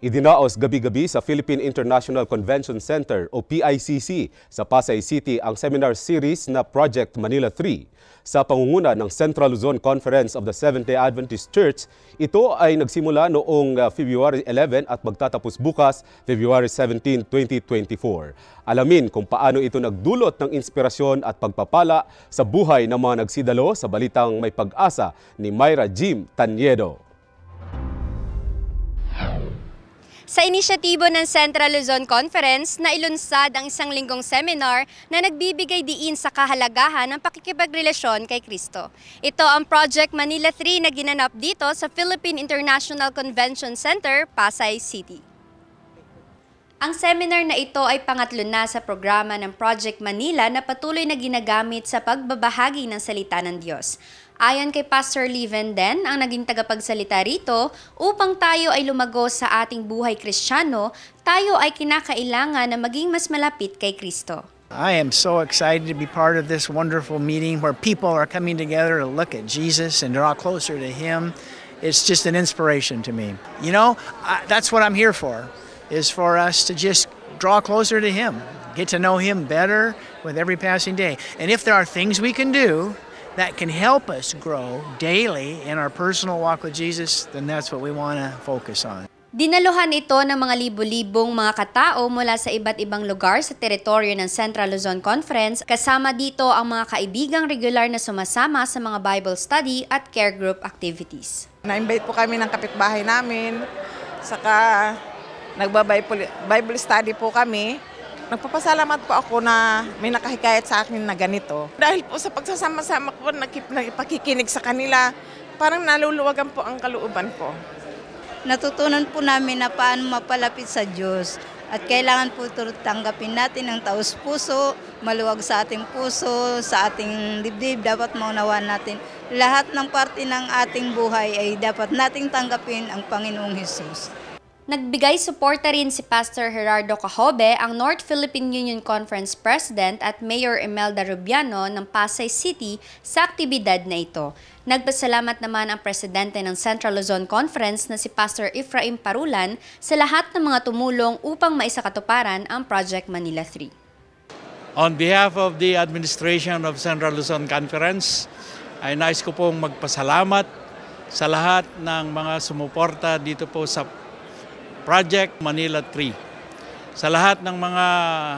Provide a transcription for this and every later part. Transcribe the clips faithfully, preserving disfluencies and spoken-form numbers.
Idinaos gabi-gabi sa Philippine International Convention Center o P I C C sa Pasay City ang seminar series na Project Manila three. Sa pangunguna ng Central Luzon Conference of the Seventh-day Adventist Church, ito ay nagsimula noong February eleven at magtatapos bukas February seventeen, twenty twenty-four. Alamin kung paano ito nagdulot ng inspirasyon at pagpapala sa buhay ng mga nagsidalo sa balitang may pag-asa ni Myra Jim Tanyedo. Sa inisyatibo ng Central Luzon Conference na ilunsad ang isang linggong seminar na nagbibigay diin sa kahalagahan ng pakikipagrelasyon kay Kristo. Ito ang Project Manila three na ginanap dito sa Philippine International Convention Center, Pasay City. Ang seminar na ito ay pangatlo na sa programa ng Project Manila na patuloy na ginagamit sa pagbabahagi ng salita ng Diyos. Ayon kay Pastor Lee Venden, ang naging tagapagsalita rito, upang tayo ay lumago sa ating buhay Kristiyano, tayo ay kinakailangan na maging mas malapit kay Kristo. I am so excited to be part of this wonderful meeting where people are coming together to look at Jesus and draw closer to Him. It's just an inspiration to me. You know, I, that's what I'm here for, is for us to just draw closer to Him, get to know Him better with every passing day. And if there are things we can do that can help us grow daily in our personal walk with Jesus, then that's what we want to focus on. Dinaluhan ito ng mga libo-libong mga katao mula sa iba't ibang lugar sa teritoryo ng Central Luzon Conference. Kasama dito ang mga kaibigang regular na sumasama sa mga Bible study at care group activities. Na-invite po kami ng kapitbahay namin, saka nagba-Bible study po kami. Nagpapasalamat po ako na may nakahikayat sa akin na ganito. Dahil po sa pagsasama-sama ko, nakikinig sa kanila, parang naluluwagan po ang kalooban ko. Natutunan po namin na paano mapalapit sa Diyos at kailangan po tanggapin natin ang taos-puso, maluwag sa ating puso, sa ating dibdib. Dapat maunawaan natin lahat ng parte ng ating buhay ay dapat nating tanggapin ang Panginoong Hesus. Nagbigay suporta rin si Pastor Gerardo Cajobe, ang North Philippine Union Conference President at Mayor Imelda Rubiano ng Pasay City sa aktibidad na ito. Nagpasalamat naman ang Presidente ng Central Luzon Conference na si Pastor Efraim Parulan sa lahat ng mga tumulong upang maisakatuparan ang Project Manila three. On behalf of the administration of Central Luzon Conference, ay nais ko pong magpasalamat sa lahat ng mga sumuporta dito po sa Project Manila three. Sa lahat ng mga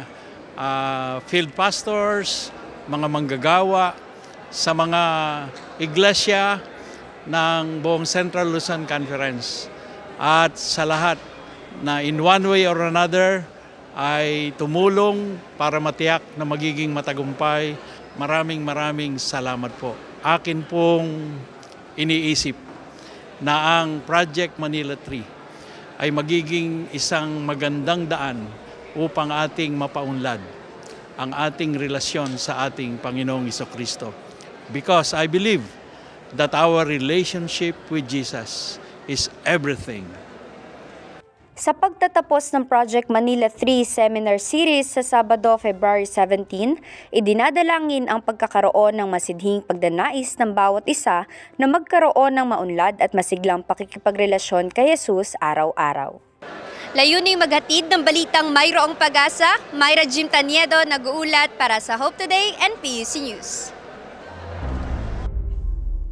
uh, field pastors, mga manggagawa, sa mga iglesia ng buong Central Luzon Conference, at sa lahat na in one way or another ay tumulong para matiyak na magiging matagumpay. Maraming maraming salamat po. Akin pong iniisip na ang Project Manila three ay magiging isang magandang daan upang ating mapaunlad ang ating relasyon sa ating Panginoong Jesucristo. Because I believe that our relationship with Jesus is everything. Sa pagtatapos ng Project Manila three Seminar Series sa Sabado, February seventeen, idinadalangin ang pagkakaroon ng masidhing pagdanais ng bawat isa na magkaroon ng maunlad at masiglang pakikipagrelasyon kay Jesus araw-araw. Layuning maghatid ng balitang mayroong pag-asa, Myra Jim Tanyedo nag-uulat para sa Hope Today and P U C News.